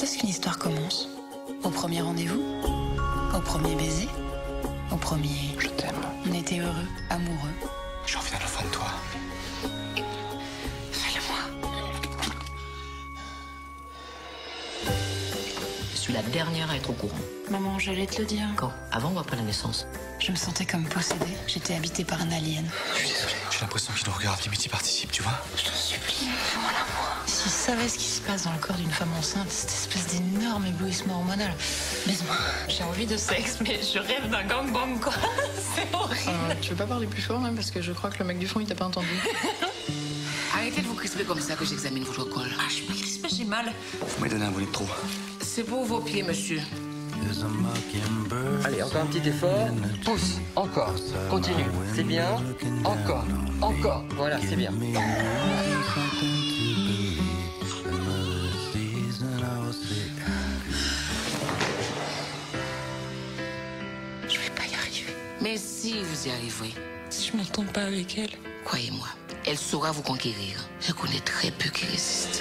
est-ce qu'une histoire commence? Au premier rendez-vous? Au premier baiser? Au premier... Je t'aime. On était heureux, amoureux. J'ai envie d'un enfant de toi. Fais-le-moi. Je suis la dernière à être au courant. Maman, j'allais te le dire. Quand? Avant ou après la naissance? Je me sentais comme possédée. J'étais habitée par un alien. Je suis désolé. J'ai l'impression qu'il nous regarde, limite il participe, tu vois. Je t'en supplie, fais-moi l'amour. S'il savait ce qui se passe dans le corps d'une femme enceinte, cette espèce d'énorme éblouissement hormonal. Baise-moi. J'ai envie de sexe, mais je rêve d'un gangbang, quoi. C'est horrible. Tu veux pas parler plus fort, même, parce que je crois que le mec du fond, il t'a pas entendu. Arrêtez de vous crisper comme ça que j'examine votre col. Ah, je suis pas crispée, j'ai mal. Vous m'avez donné un volet de trop. C'est pour vos pieds, monsieur. Allez, encore un petit effort. Pousse, encore. Continue. C'est bien. Encore. Encore. Voilà, c'est bien. Je vais pas y arriver. Mais si vous y arriverez, Si je m'entends pas avec elle. croyez-moi, elle saura vous conquérir. Je connais très peu qui résistent.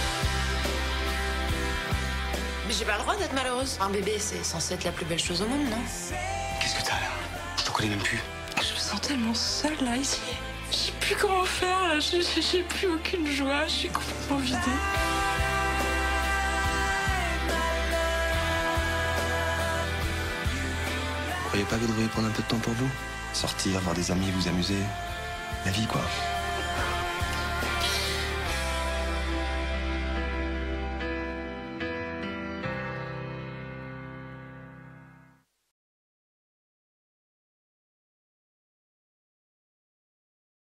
Mais j'ai pas le droit d'être malheureuse. Un bébé, c'est censé être la plus belle chose au monde, non? Qu'est-ce que t'as là? Je te connais même plus. Je me sens tellement seule, là, ici. Je sais plus comment faire, là. J'ai plus aucune joie. Je suis complètement vidée. Vous croyez pas que vous devriez prendre un peu de temps pour vous? Sortir, voir des amis, vous amuser. La vie, quoi.